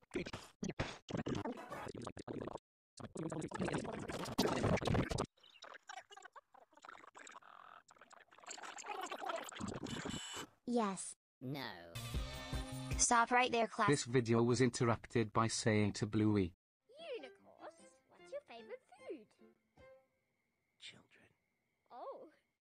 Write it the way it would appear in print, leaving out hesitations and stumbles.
Yes. No. Stop right there, class. This video was interrupted by saying to Bluey,